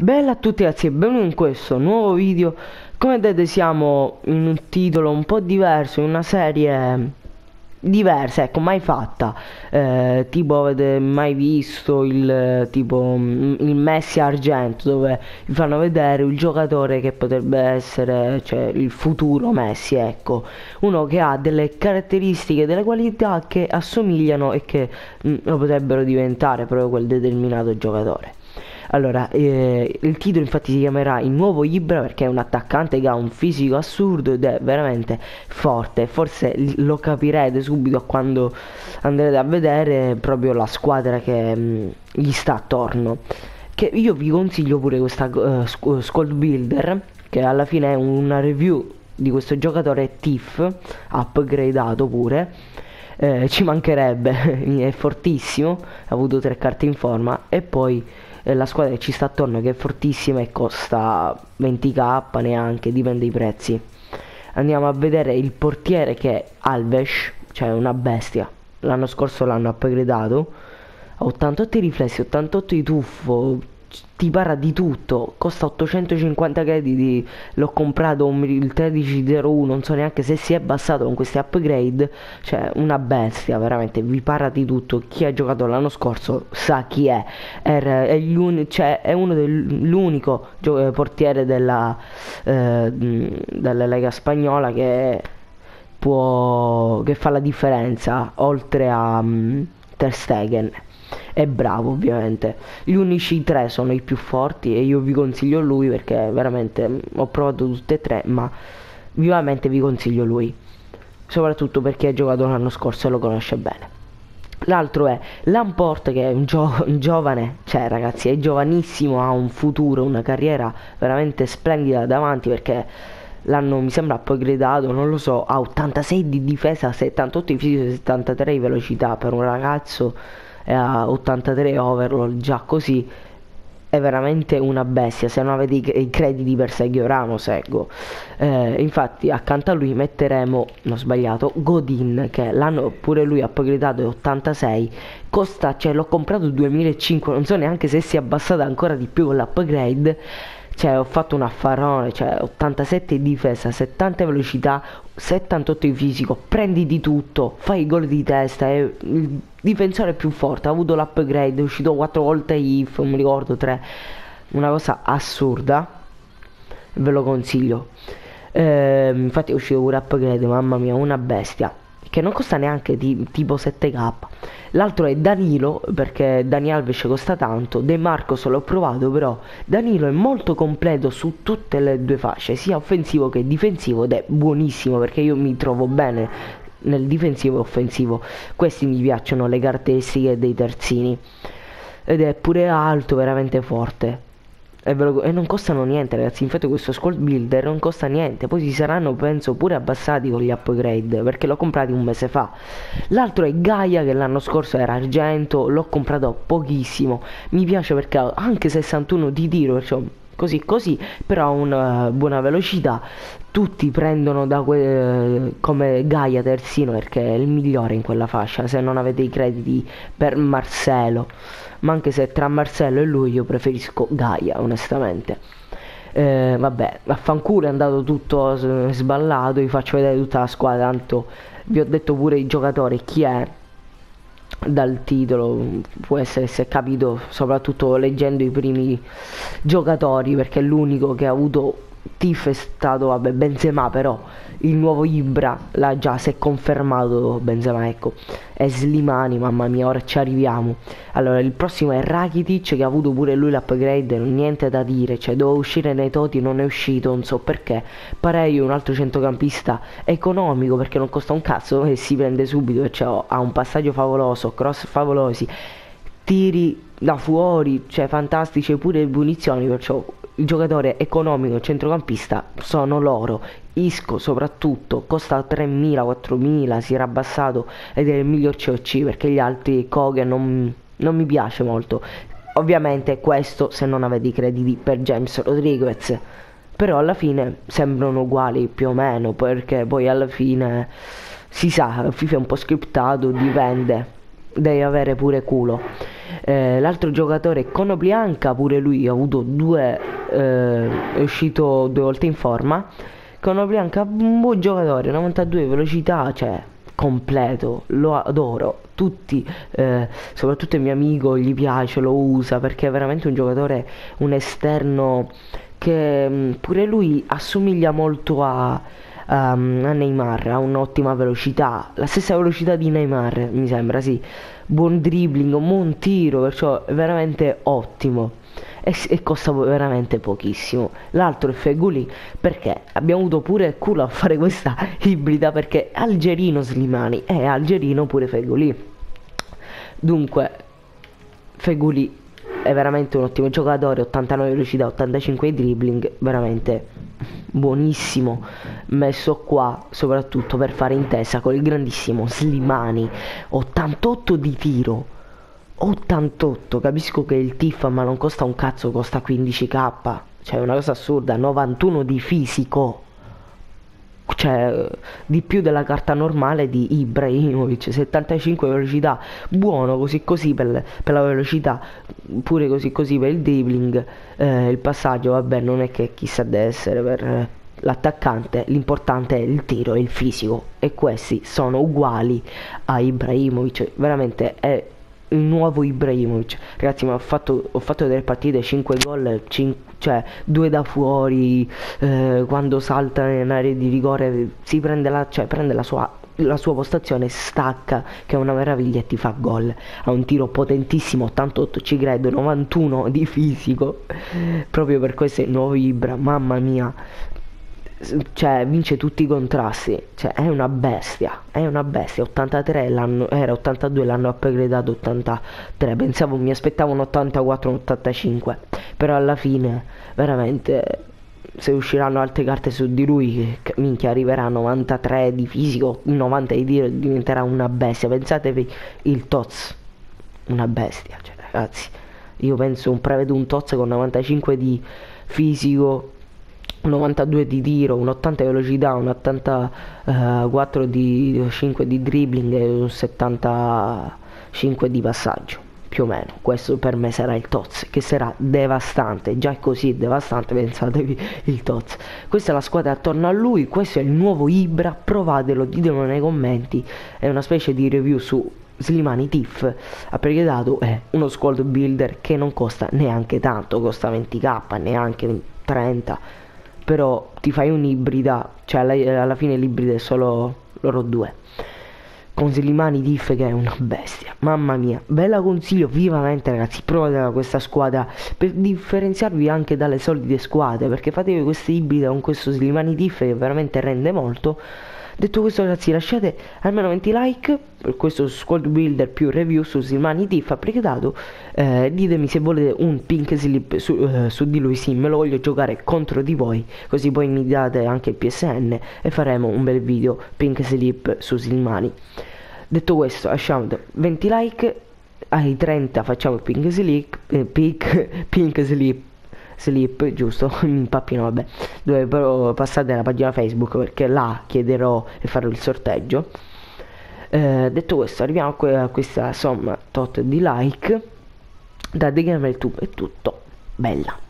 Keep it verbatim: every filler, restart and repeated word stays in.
Bella a tutti ragazzi e benvenuti in questo nuovo video. Come vedete siamo in un titolo un po' diverso, in una serie diversa, ecco, mai fatta. Eh, tipo avete mai visto il eh, tipo mm, il Messi Argento, dove vi fanno vedere il giocatore che potrebbe essere, cioè il futuro Messi, ecco. Uno che ha delle caratteristiche, delle qualità che assomigliano e che mm, lo potrebbero diventare proprio quel determinato giocatore. Allora, eh, il titolo infatti si chiamerà Il nuovo Ibra, perché è un attaccante che ha un fisico assurdo ed è veramente forte. Forse lo capirete subito quando andrete a vedere proprio la squadra che mh, gli sta attorno. Che io vi consiglio pure questa uh, Squad Builder, che alla fine è una review di questo giocatore Tiff, upgradato pure. Eh, ci mancherebbe, è fortissimo, ha avuto tre carte in forma e poi la squadra che ci sta attorno, che è fortissima e costa venti k neanche, dipende dai prezzi. Andiamo a vedere il portiere, che è Alves, cioè una bestia. L'anno scorso l'hanno upgradato, ha ottantotto di riflessi, ottantotto di tuffo, ti parla di tutto, costa ottocentocinquanta crediti. L'ho comprato il tredici zero uno, non so neanche se si è abbassato con questi upgrade. Cioè una bestia, veramente, vi parla di tutto. Chi ha giocato l'anno scorso sa chi è. È, è, cioè, è uno dell'unico portiere della, eh, della Lega Spagnola che può, che fa la differenza, oltre a um, Ter Stegen. È bravo, ovviamente. Gli unici tre sono i più forti e io vi consiglio lui, perché veramente ho provato tutte e tre, ma vivamente vi consiglio lui, soprattutto perché ha giocato l'anno scorso e lo conosce bene. L'altro è Lamport, che è un, gio un giovane, cioè ragazzi è giovanissimo, ha un futuro, una carriera veramente splendida davanti, perché l'hanno, mi sembra, upgradato, non lo so, ha ottantasei di difesa, settantotto di fisico e settantatré di velocità. Per un ragazzo a ottantatré overall, già così è veramente una bestia. Se non avete i, i crediti per Sergio Ramos, ecco. Eh, infatti accanto a lui metteremo, non ho sbagliato, Godin, che l'hanno pure lui upgradato, è ottantasei, costa, cioè l'ho comprato duemilacinque, non so neanche se si è abbassata ancora di più con l'upgrade. Cioè ho fatto un affarone, cioè ottantasette di difesa, settanta velocità, settantotto di fisico, prendi di tutto, fai i gol di testa, è il difensore più forte, ha avuto l'upgrade, è uscito quattro volte I F, non mi ricordo, tre, una cosa assurda, ve lo consiglio. Eh, infatti è uscito pure upgrade, mamma mia, una bestia, che non costa neanche di, tipo sette k. L'altro è Danilo, perché Dani Alves costa tanto. De Marcos l'ho provato, però Danilo è molto completo su tutte le due fasce, sia offensivo che difensivo, ed è buonissimo, perché io mi trovo bene nel difensivo e offensivo. Questi mi piacciono le caratteristiche dei terzini, ed è pure alto, veramente forte. E, ve lo, e non costano niente, ragazzi. Infatti questo Squad Builder non costa niente. Poi si saranno, penso, pure abbassati con gli upgrade, perché l'ho comprato un mese fa. L'altro è Gaia, che l'anno scorso era argento, l'ho comprato pochissimo. Mi piace perché ha anche sessantuno di tiro, perciò così così, però ha una buona velocità. Tutti prendono da que come Gaia terzino, perché è il migliore in quella fascia, se non avete i crediti per Marcelo. Ma anche se tra Marcelo e lui io preferisco Gaia, onestamente. Eh, vabbè, vaffanculo, è andato tutto sballato, vi faccio vedere tutta la squadra, tanto vi ho detto pure i giocatori, chi è dal titolo, può essere si è capito, soprattutto leggendo i primi giocatori, perché l'unico che ha avuto Tiff è stato, vabbè, Benzema, però il nuovo Ibra l'ha già, si è confermato Benzema, ecco. È Slimani, mamma mia, ora ci arriviamo. Allora, il prossimo è Rakitic, che ha avuto pure lui l'upgrade, niente da dire, cioè doveva uscire nei Toti, non è uscito, non so perché. Parei, un altro centrocampista economico, perché non costa un cazzo e si prende subito, cioè ha un passaggio favoloso, cross favolosi, tiri da fuori, cioè fantastici, pure punizioni, perciò il giocatore economico centrocampista sono loro. Isco soprattutto costa tremila, quattromila, si era abbassato ed è il miglior C O C, perché gli altri Kogan non, non mi piace molto. Ovviamente questo se non avete i crediti per James Rodriguez, però alla fine sembrano uguali più o meno, perché poi alla fine si sa, FIFA è un po' scriptato, dipende. devi avere pure culo. Eh, l'altro giocatore è Konoplyanka, pure lui ha avuto due, eh, è uscito due volte in forma. Konoplyanka, un buon giocatore, novantadue velocità, cioè completo, lo adoro. Tutti, eh, soprattutto il mio amico, gli piace, lo usa perché è veramente un giocatore, un esterno che mh, pure lui assomiglia molto a, a, a Neymar, ha un'ottima velocità, la stessa velocità di Neymar, mi sembra, sì. Buon dribbling, un buon tiro, perciò è veramente ottimo. E, s- e costa veramente pochissimo. L'altro è Feguli, perché abbiamo avuto pure culo a fare questa ibrida, perché è algerino Slimani è algerino pure Feguli. Dunque Feguli è veramente un ottimo giocatore, ottantanove velocità, ottantacinque di dribbling, veramente buonissimo, messo qua soprattutto per fare intesa con il grandissimo Slimani, ottantotto di tiro, ottantotto, capisco che il Tifa ma non costa un cazzo, costa quindici k, cioè è una cosa assurda, novantuno di fisico, cioè di più della carta normale di Ibrahimovic, settantacinque velocità, buono così così per, per la velocità, pure così così per il dribbling, eh, il passaggio vabbè non è che chissà deve essere per eh, l'attaccante, l'importante è il tiro e il fisico e questi sono uguali a Ibrahimovic, veramente è il nuovo Ibrahimovic. Ragazzi, ma ho fatto, ho fatto delle partite, cinque gol, cioè due da fuori, eh, quando salta in area di rigore si prende la, cioè, prende la sua, la sua postazione, stacca, che è una meraviglia e ti fa gol. Ha un tiro potentissimo, ottantotto ci credo, novantuno di fisico, proprio per questo è il nuovo Ibra, mamma mia. Cioè vince tutti i contrasti, cioè è una bestia, è una bestia. Ottantatré l'anno, era ottantadue, l'hanno upgradato ottantatré, pensavo, mi aspettavo un ottantaquattro, un ottantacinque, però alla fine veramente se usciranno altre carte su di lui, che minchia, arriverà a novantatré di fisico, novanta di tiro, diventerà una bestia. Pensatevi il Toz, una bestia, cioè ragazzi, io penso un prevedo un Toz con novantacinque di fisico, novantadue di tiro, un ottanta di velocità, un ottantaquattro di cinque di dribbling e un settantacinque di passaggio, più o meno. Questo per me sarà il Toz, che sarà devastante, già è così devastante, pensatevi il Toz. Questa è la squadra attorno a lui, questo è il nuovo Ibra, provatelo, ditelo nei commenti, è una specie di review su Slimani Tiff. Ha pregato è uno squad builder che non costa neanche tanto, costa venti k, neanche trenta, però ti fai un'ibrida, cioè alla, alla fine l'ibrida è solo loro due, con Slimani Tiff che è una bestia, mamma mia, ve la consiglio vivamente ragazzi, provate questa squadra per differenziarvi anche dalle solite squadre, perché fatevi queste ibride con questo Slimani Tiff che veramente rende molto. Detto questo ragazzi, lasciate almeno venti like per questo squad builder più review su Slimani Tiff applicato, eh, ditemi se volete un pink slip su, eh, su di lui, sì, me lo voglio giocare contro di voi, così poi mi date anche il P S N e faremo un bel video pink slip su Slimani. Detto questo, lasciamo venti like, ai trenta facciamo pink slip, eh, pink, pink slip slip, giusto, mi impappino, vabbè, dove però passate alla pagina Facebook perché là chiederò e farò il sorteggio. Eh, detto questo, arriviamo a, que a questa somma tot di like da The Gamer Tube, è tutto, bella.